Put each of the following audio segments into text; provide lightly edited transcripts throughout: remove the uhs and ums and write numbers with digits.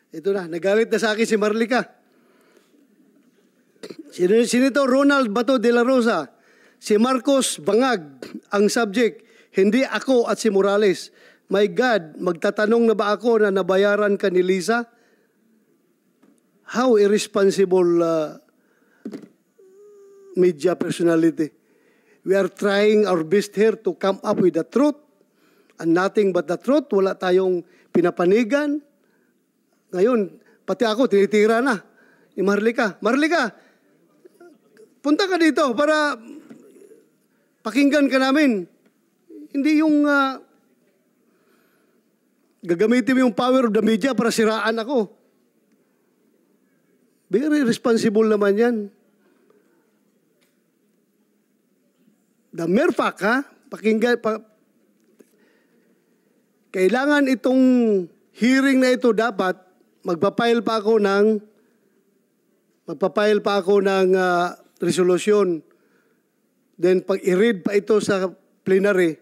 Ito na, nagalit na sa akin si Marlica. Senator Ronald Bato de la Rosa, si Marcos Bangag ang subject, hindi ako at si Morales. My God, magtatanong na ba ako na nabayaran ka ni Lisa? How irresponsible media personality. We are trying our best here to come up with the truth and nothing but the truth. Wala tayong pinapanigan. Ngayon, pati ako, tinitira na ni Marlica. Marlica, punta ka dito para pakinggan ka namin. Hindi yung gagamitin mo yung power of the media para siraan ako. Very responsible naman yan. The mere fact, ha? Pakinggan, kailangan itong hearing na ito dapat magpapile pa ako ng resolution. Then pag i-read pa ito sa plenary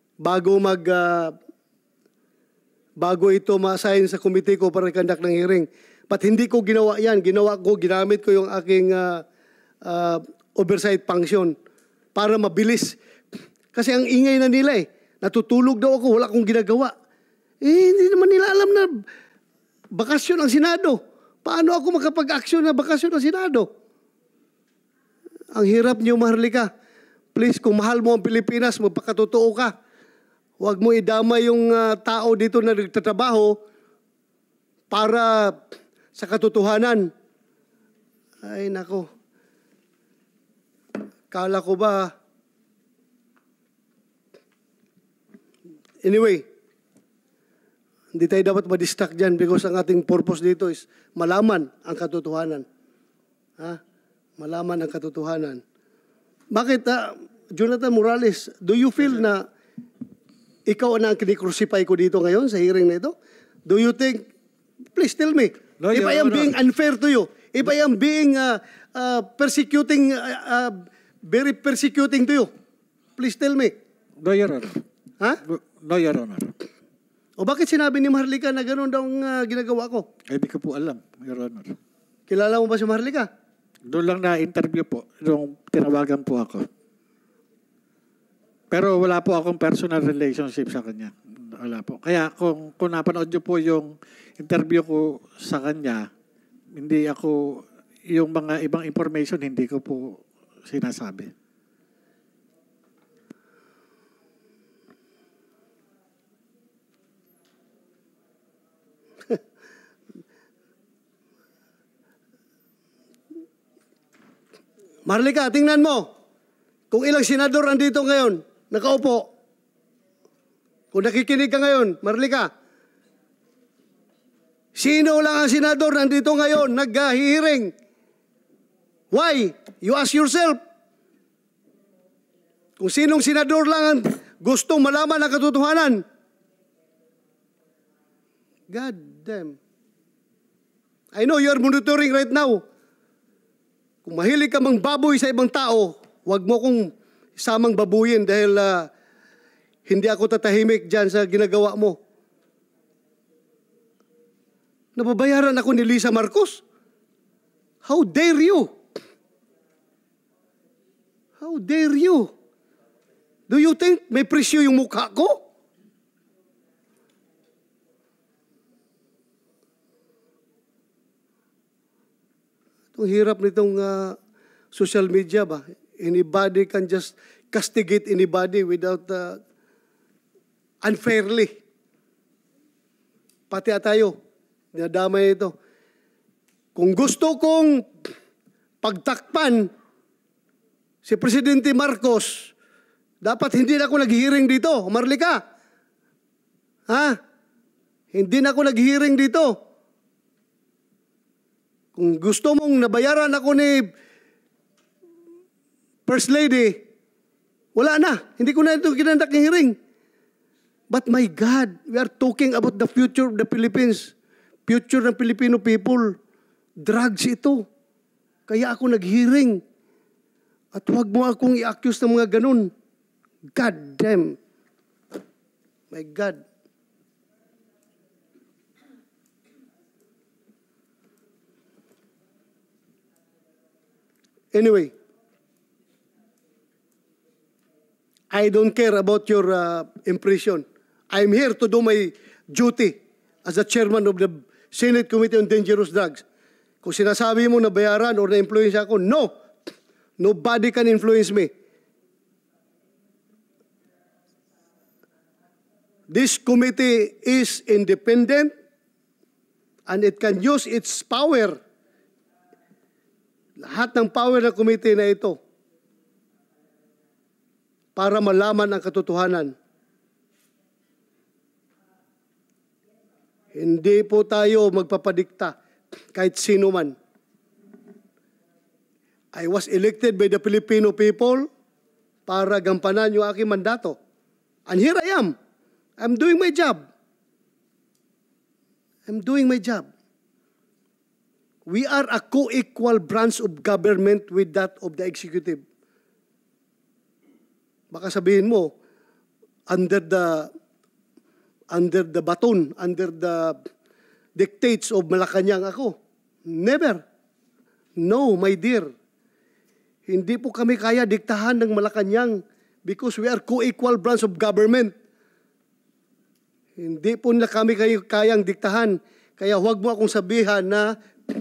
bago ito ma-assign sa committee ko para i-conduct ng hearing. But hindi ko ginawa yan. Ginamit ko yung aking oversight function para mabilis. Kasi ang ingay na nila natutulog daw ako, wala akong ginagawa. Hindi naman nila alam na bakasyon ang Senado. Paano ako makapag-aksyon na bakasyon ang Senado? Ang hirap niyo, Marlica. Please, kung mahal mo ang Pilipinas, magpakatotoo ka. Huwag mo idama yung tao dito na nagtatrabaho para sa katotohanan. Ay, nako. Kala ko ba? Anyway, hindi tayo dapat ma-distract dyan because ang ating purpose dito is malaman ang katotohanan. Ha? Malaman ang katotohanan. Bakit, Jonathan Morales, do you feel na ikaw na ang kinikrucify ko dito ngayon sa hearing na ito? Do you think, please tell me, no, if I am being unfair to you, if I am being persecuting, very persecuting to you, please tell me. No, Your Honor. Ha? No, Your Honor. O bakit sinabi ni Marlica na gano'n daw ang ginagawa ko? Hindi ko po alam, Your Honor. Kilala mo ba si Marlica? Doon lang na-interview po, nung tinawagan po ako. Pero wala po akong personal relationship sa kanya. Wala po. Kaya kung napanood niyo po yung interview ko sa kanya, hindi ako, yung mga ibang information, hindi ko po sinasabi. Marlica, tingnan mo. Kung ilang senador andito ngayon, nakaupo. Kung nakikinig ka ngayon, Marlica, sino lang ang senador nandito ngayon, nag-hearing? Why? You ask yourself. Kung sinong senador lang ang gustong malaman ang katotohanan. God damn. I know you are monitoring right now. Kung mahilig ka mang baboy sa ibang tao, huwag mo kong samang babuyin dahil hindi ako tatahimik dyan sa ginagawa mo. Nababayaran ako ni Lisa Marcos? How dare you? How dare you? Do you think may presyo yung mukha ko? Ang hirap nitong social media ba? Anybody can just castigate anybody without unfairly. Pati tayo, dinadamay ito. Kung gusto kong pagtakpan si Presidente Marcos, dapat hindi na ako nag-hearing dito, Marlica. Ha? Hindi na ako nag-hearing dito. Kung gusto mong nabayaran ako ni First Lady, wala na. Hindi ko na ito kinandak ng hearing. But my God, we are talking about the future of the Philippines. Future ng Filipino people. Drugs ito. Kaya ako nag-hearing. At huwag mo akong i-accuse ng mga ganun. God damn. My God. Anyway, I don't care about your impression. I'm here to do my duty as the chairman of the Senate Committee on Dangerous Drugs. Kung sinasabi mo na bayaran or na-influence ako, no! Nobody can influence me. This committee is independent and it can use its power. Lahat ng power ng committee na ito para malaman ang katotohanan. Hindi po tayo magpapadikta kahit sino man. I was elected by the Filipino people para gampanan yung aking mandato. And here I am. I'm doing my job. I'm doing my job. We are a co-equal branch of government with that of the executive. Baka sabihin mo, under the baton, under the dictates of Malacanang ako. Never. No, my dear. Hindi po kami kaya diktahan ng Malacanang because we are co-equal branch of government. Hindi po nila kami kayang diktahan. Kaya huwag mo akong sabihan na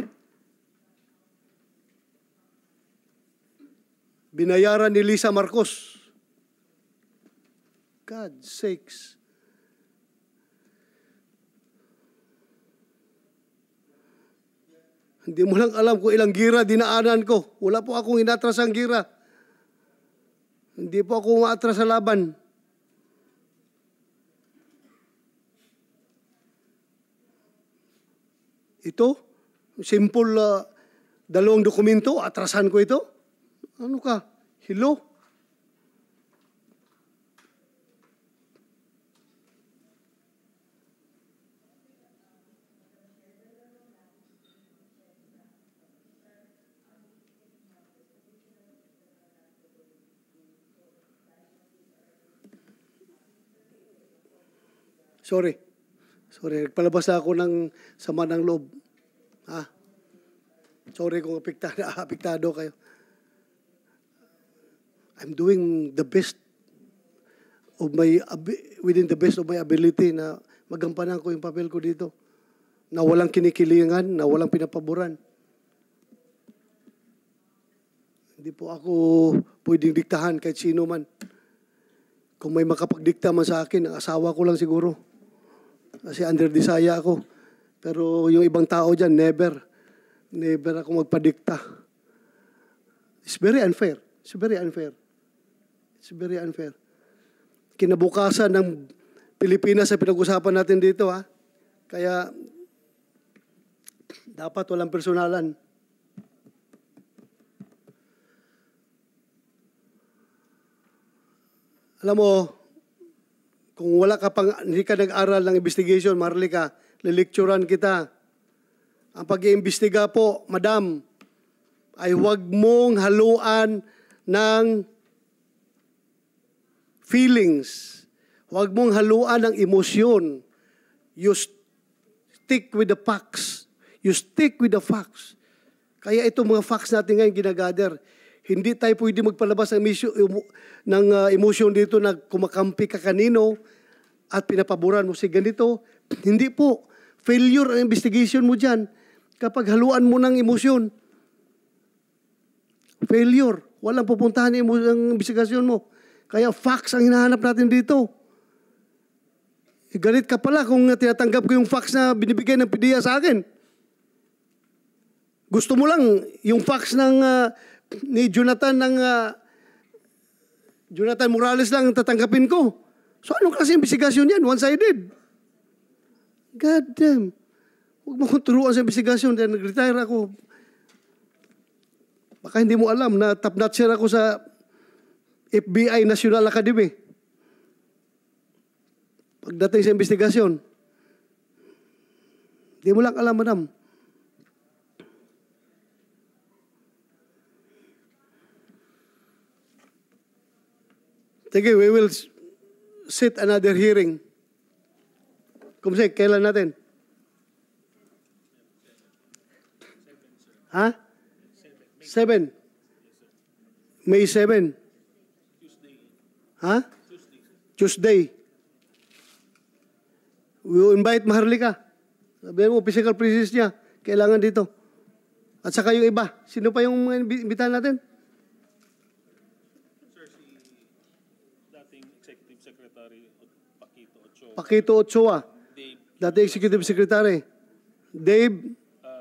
binayaran ni Lisa Marcos. God sakes. Hindi mo lang alam kung ilang gira dinaanan ko. Wala po akong inatras ang gira. Hindi po ako umaatras sa laban. Ito, simple dalawang dokumento, atrasan ko ito. Ano ka? Hello? Sorry, nagpalabas ako ng sama ng loob. Sorry kung apektado kayo. I'm doing the best of within the best of my ability na magampanan ko yung papel ko dito. Na walang kinikilingan, na walang pinapaboran. Hindi po ako pwedeng diktahan kahit sino man. Kung may makapagdikta man sa akin, ang asawa ko lang siguro. Kasi under disaya ako. Pero yung ibang tao dyan, never ako magpadikta. It's very unfair. It's very unfair. It's very unfair. Kinabukasan ng Pilipinas sa pinag-usapan natin dito, ha? Kaya, dapat walang personalan. Alam mo, kung hindi ka nag-aral ng investigation, Marlica, lilecturan kita. Ang pag-iimbestiga po, madam, ay huwag mong haluan ng feelings. Huwag mong haluan ng emosyon. You stick with the facts. You stick with the facts. Kaya itong mga facts natin ngayon ginagather. Hindi tayo pwede magpalabas ng emosyon dito na kumakampi ka kanino at pinapaboran mo si ganito. Hindi po. Failure ang investigation mo dyan kapag haluan mo ng emosyon. Failure. Walang pupuntahan ang investigasyon mo. Kaya facts ang hinahanap natin dito. Galit ka pala kung tinatanggap ko yung facts na binibigay ng PDEA sa akin. Gusto mo lang yung facts ni Jonathan Jonathan Morales lang tatanggapin ko. So anong klase investigasyon yan? One-sided. God damn. Huwag mo kong turuan sa investigasyon dahil nag-retire ako. Baka hindi mo alam na top-notcher ako sa FBI National Academy. Pagdating sa investigasyon, hindi mo lang alam, madam. Sige, we will set another hearing. Kumsek, kailan natin? Ha? 7. May 7. Ha? Tuesday. We will invite Maharlika. Sabihin mo, physical presence niya. Kailangan dito. At saka yung iba. Sino pa yung mga imbitahan natin? Sir, si dating Executive Secretary Paquito Ochoa, Paquito Ochoa. Dave Dati Executive Secretary. Dave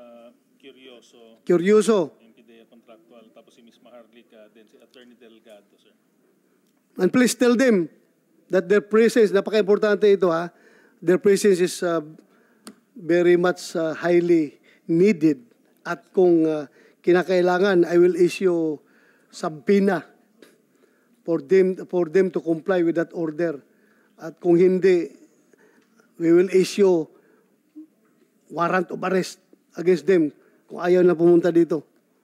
Curioso, Curioso. MPDEA Contractual, tapos si Ms. Maharlika, then si Attorney Delgado, sir. And please tell them that their presence, napaka-importante ito ha, their presence is very much highly needed. At kung kinakailangan, I will issue subpoena for them to comply with that order. At kung hindi, we will issue warrant of arrest against them kung ayaw na pumunta dito.